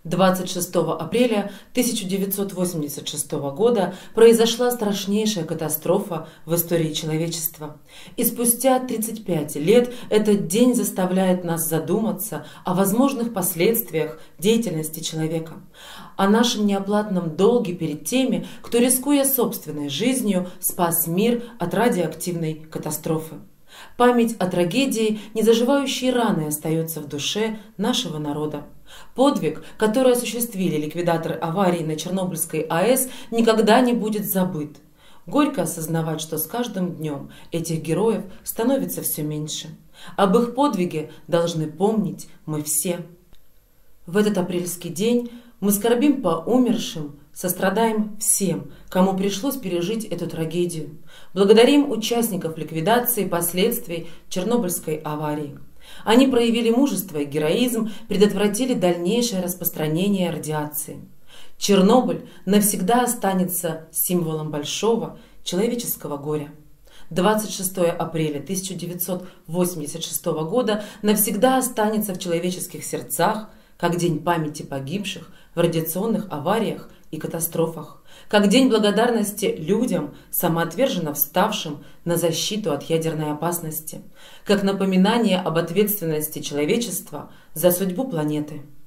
26 апреля 1986 года произошла страшнейшая катастрофа в истории человечества. И спустя 35 лет этот день заставляет нас задуматься о возможных последствиях деятельности человека, о нашем неоплатном долге перед теми, кто, рискуя собственной жизнью, спас мир от радиоактивной катастрофы. Память о трагедии, незаживающей раной, остается в душе нашего народа. Подвиг, который осуществили ликвидаторы аварии на Чернобыльской АЭС, никогда не будет забыт. Горько осознавать, что с каждым днем этих героев становится все меньше. Об их подвиге должны помнить мы все. В этот апрельский день мы скорбим по умершим, сострадаем всем, кому пришлось пережить эту трагедию. Благодарим участников ликвидации последствий Чернобыльской аварии. Они проявили мужество и героизм, предотвратили дальнейшее распространение радиации. Чернобыль навсегда останется символом большого человеческого горя. 26 апреля 1986 года навсегда останется в человеческих сердцах как День памяти погибших в радиационных авариях и катастрофах, как День благодарности людям, самоотверженно вставшим на защиту от ядерной опасности, как напоминание об ответственности человечества за судьбу планеты.